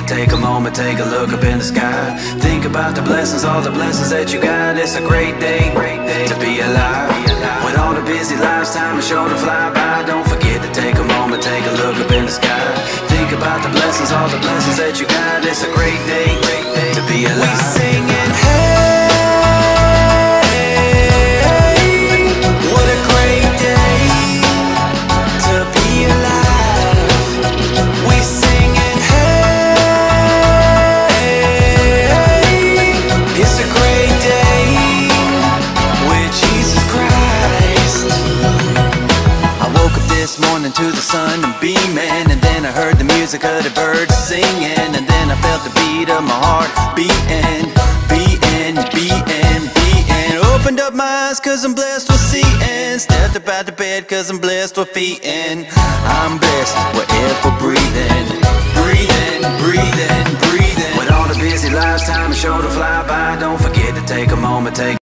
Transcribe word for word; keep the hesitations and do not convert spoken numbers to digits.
take a moment, take a look up in the sky. Think about the blessings, all the blessings that you got. It's a great day, great day to be alive. With all the busy lives, time is sure to fly by. Don't forget to take a moment, take a look up in the sky. Think about the blessings, all the blessings that you got. It's a great day, great day to be alive. We singing, hey, what a great day to be alive. We singing, hey, it's a great day with Jesus Christ. I woke up this morning to the sun and beaming, and then I heard the music of the birds singing, and then I felt the beat of my heart beating, beating, beating, beating. Opened up my eyes cause I'm blessed with seeing, stepped up out the bed cause I'm blessed with feeling. I'm blessed with air for breathing, breathing, breathing, breathing. With all the busy lives, time is sure to fly by. Don't forget to take a moment, take